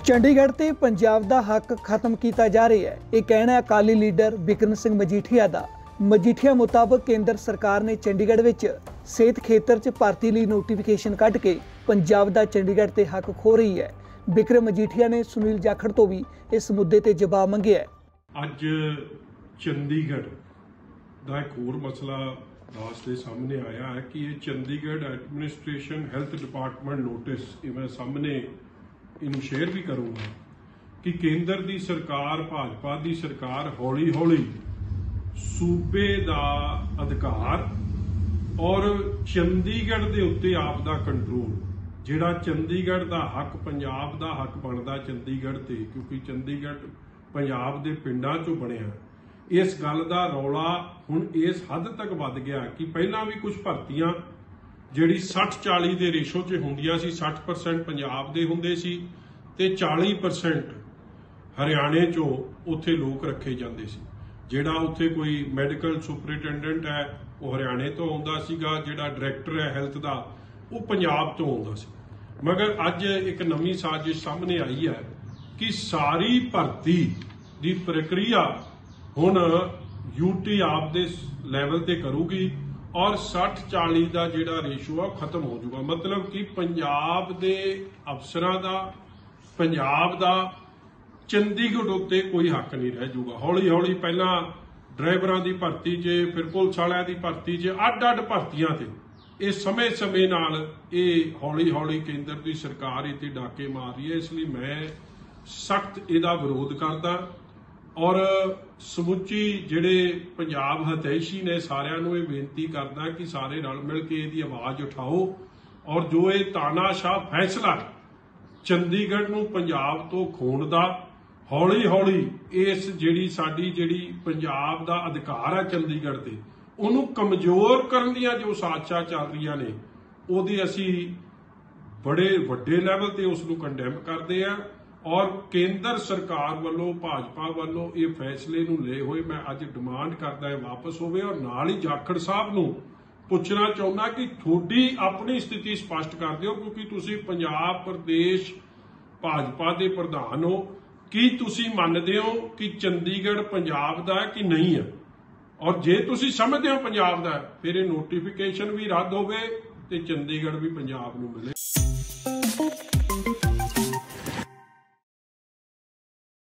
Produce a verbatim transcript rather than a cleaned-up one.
चंडीगढ़ ते पंजाब दा हक खत्म किया जा रहा है, यह कहना है अकाली लीडर बिक्रम सिंह मजीठिया दा। मजीठिया मुताबक केंद्र सरकार ने चंडीगढ़ विच सेहत खेतर च भर्ती लई नोटिफिकेशन कढ के पंजाब दा चंडीगढ़ ते हक खो रही है। बिक्रम मजीठिया ने सुनील जाखड़ तो भी इस मुद्दे ते जवाब मंगिया है। अज चंडीगढ़ दा एक होर मसला दास के सामने आया है कि ये Chandigarh administration health department notice ये मैं सामने इनू शेयर भी करूंगा कि केंद्र की सरकार भाजपा की सरकार हौली हौली सूबे का अधिकार और चंडीगढ़ के उत्ते आप दा कंट्रोल जिहड़ा चंडीगढ़ का हक पंजाब का हक बनता चंडीगढ़ ते, क्योंकि चंडीगढ़ पंजाब के पिंडां चों बनिया, इस गल का रौला हुण इस हद तक वध गया कि पहला भी कुछ भर्तियां जिहड़ी साठ चाली के रेशो च हुंदियां सी, साठ परसेंट पंजाब दे हुंदे सी ते चाली परसेंट हरियाणे चों उत्थे लोग रखे जांदे सी। जिहड़ा उत्थे कोई मैडिकल सुपरिटेंडेंट है वो हरियाणे तो आउंदा सीगा, जिहड़ा डायरैक्टर है हेल्थ का वो पंजाब तो आउंदा सी। मगर अज एक नवीं साजिश सामने आई है कि सारी भर्ती की प्रक्रिया हुण यूटी आप दे लैवल ते करूगी और साठ चाली का जिहड़ा रेशो है खत्म हो जाऊगा। मतलब कि पंजाब दे अफसरां दा पंजाब दा चंडीगढ़ उत्ते कोई हक नहीं रह जाऊगा। हौली हौली पहला ड्राइवरां की भर्ती च, फिर पुलिस वालियां की भर्ती च, अड अड भर्तियां ते ये समय समय नाल ये हौली हौली केंद्र की सरकार इत्ते डाके मार रही है। इसलिए मैं सख्त इहदा विरोध करदा और समुची जिहड़े पंजाब हतैशी ने सारिਆਂ ਨੂੰ ਇਹ ਬੇਨਤੀ करदा कि सारे रल मिल के इहदी आवाज़ उठाओ और जो ये तानाशाह फैसला चंडीगढ़ नूं पंजाब तो खोण दा हौली हौली इस जिहड़ी साडी जिहड़ी पंजाब दा अधिकार है चंडीगढ़ ते उहनूं कमज़ोर करन दीआं जो साजिशां चल रहीआं ने ਉਹਦੀ ਅਸੀਂ बड़े वड्डे लैवल ते उस नूं कंडैम करदे आ और केंद्र सरकार वालों भाजपा वालों ये फैसले नूं ले होए मैं अज डिमांड करदा है वापस होवे। और नाल ही जाखड़ साहब नूं पुछना चाहुंदा कि थोड़ी अपनी स्थिति स्पष्ट कर दिओ, क्योंकि तुसीं पंजाब प्रदेश भाजपा दे प्रधान हो, की तुसीं मनदे हो कि चंडीगढ़ पंजाब दा कि नहीं है? और जे तुसीं समझदे हो पंजाब दा फिर ये नोटिफिकेशन भी रद्द होवे ते चंडीगढ़ भी पंजाब नूं मिले।